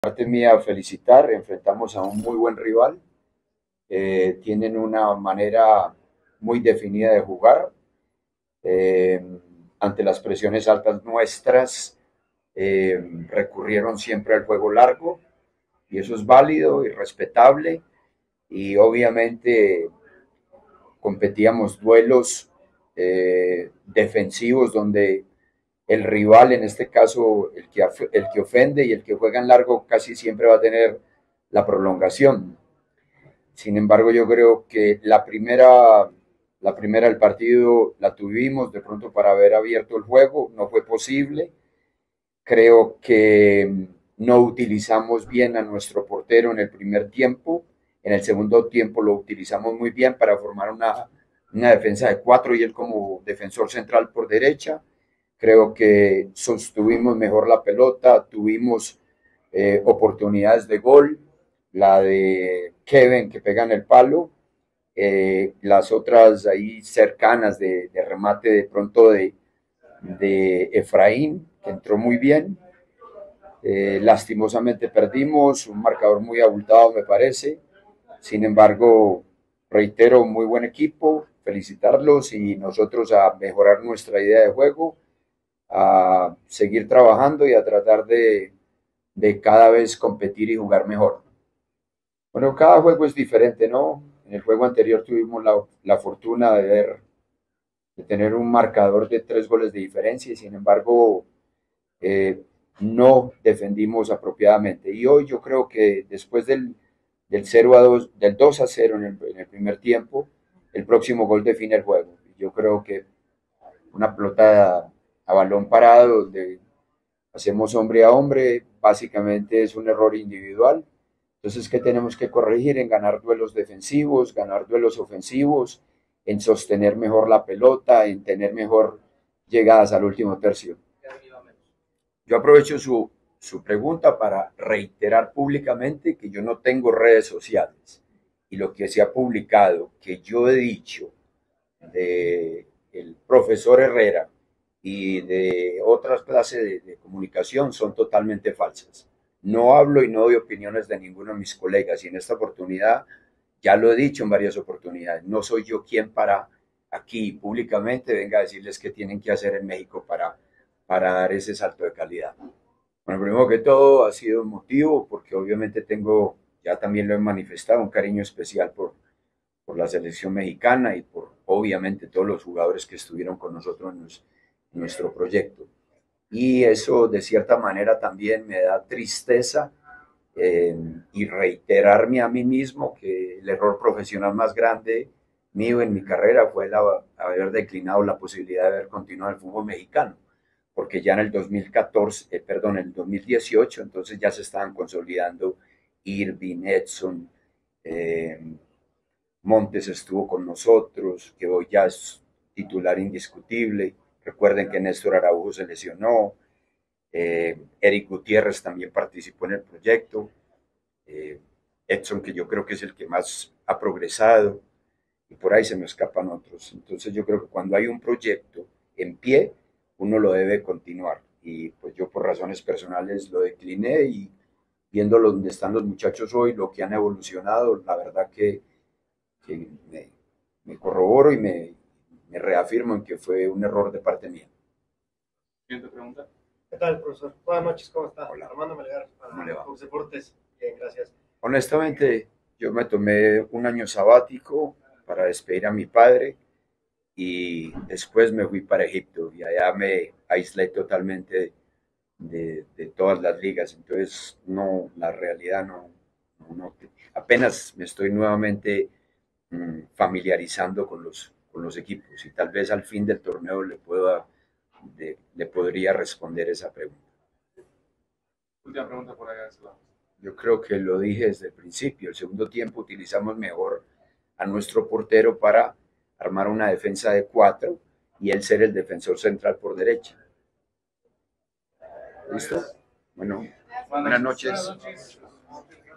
Parte mía felicitar, enfrentamos a un muy buen rival, tienen una manera muy definida de jugar, eh, ante las presiones altas nuestras, recurrieron siempre al juego largo y eso es válido y respetable y obviamente competíamos duelos defensivos donde el rival, en este caso el que ofende y el que juega en largo, casi siempre va a tener la prolongación. Sin embargo, yo creo que la primera del partido la tuvimos de pronto para haber abierto el juego, no fue posible. Creo que no utilizamos bien a nuestro portero en el primer tiempo. En el segundo tiempo lo utilizamos muy bien para formar una defensa de cuatro y él como defensor central por derecha. Creo que sostuvimos mejor la pelota, tuvimos oportunidades de gol, la de Kevin que pega en el palo, las otras ahí cercanas de remate de pronto de Efraín, que entró muy bien. Lastimosamente perdimos, un marcador muy abultado me parece. Sin embargo, reitero, muy buen equipo, felicitarlos y nosotros a mejorar nuestra idea de juego, a seguir trabajando y a tratar de cada vez competir y jugar mejor. Bueno, cada juego es diferente, ¿no? En el juego anterior tuvimos la fortuna de tener un marcador de 3 goles de diferencia y sin embargo eh, no defendimos apropiadamente. Y hoy yo creo que después del 0-2, del 2-0 en el primer tiempo, el próximo gol define el juego. Yo creo que una pelota a balón parado donde hacemos hombre a hombre, básicamente es un error individual. Entonces, ¿qué tenemos que corregir? En ganar duelos defensivos, ganar duelos ofensivos, en sostener mejor la pelota, en tener mejor llegadas al último tercio. Yo aprovecho su pregunta para reiterar públicamente que yo no tengo redes sociales y lo que se ha publicado, que yo he dicho de el profesor Herrera y de otras clases de comunicación son totalmente falsas. No hablo y no doy opiniones de ninguno de mis colegas y en esta oportunidad ya lo he dicho en varias oportunidades. No soy yo quien para aquí públicamente venga a decirles qué tienen que hacer en México para dar ese salto de calidad. Bueno, primero que todo ha sido un motivo porque obviamente tengo, ya también lo he manifestado, un cariño especial por la selección mexicana y por obviamente todos los jugadores que estuvieron con nosotros en nuestro proyecto. Y eso de cierta manera también me da tristeza y reiterarme a mí mismo que el error profesional más grande mío en mi carrera fue haber declinado la posibilidad de haber continuado el fútbol mexicano, porque ya en el 2014, perdón, en el 2018, entonces ya se estaban consolidando Irving, Edson, eh, Montes estuvo con nosotros, que hoy ya es titular indiscutible. Recuerden que Néstor Araujo se lesionó, Eric Gutiérrez también participó en el proyecto, eh, Edson, que yo creo que es el que más ha progresado, y por ahí se me escapan otros. Entonces yo creo que cuando hay un proyecto en pie, uno lo debe continuar. Y pues yo por razones personales lo decliné y viendo donde están los muchachos hoy, lo que han evolucionado, la verdad que me corroboro y me reafirmo en que fue un error de parte mía. Siguiente pregunta. ¿Qué tal, profesor? Buenas noches, ¿cómo está? Hola. Armando Melgar, ¿Cómo le va? Fox Deportes. Bien, gracias. Honestamente, yo me tomé un año sabático para despedir a mi padre y después me fui para Egipto y allá me aislé totalmente de todas las ligas. Entonces, no, la realidad no, apenas me estoy nuevamente familiarizando con los equipos y tal vez al fin del torneo le podría responder esa pregunta. Última pregunta por allá de ese lado. Yo creo que lo dije desde el principio. El segundo tiempo utilizamos mejor a nuestro portero para armar una defensa de cuatro y él ser el defensor central por derecha. ¿Listo? Bueno, buenas noches.